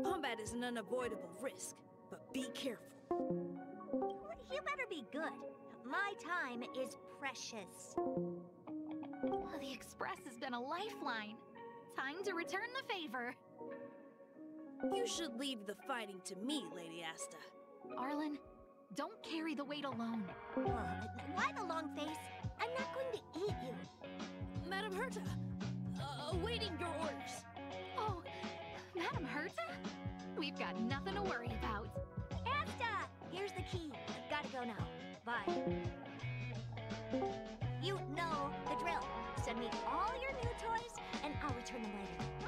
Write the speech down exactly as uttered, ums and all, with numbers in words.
Combat is an unavoidable risk, but be careful. You better be good. My time is precious. Oh, the Express has been a lifeline. Time to return the favor. You should leave the fighting to me, Lady Asta. Arlen, don't carry the weight alone. Uh, why the long face? I'm not going to eat you. Madam Herta, uh, awaiting your orders. Oh, Madam Herta? We've got nothing to worry about. Asta! Here's the key. I've got to go now. Bye. You know the drill. Send me all your new toys, and I'll return them later.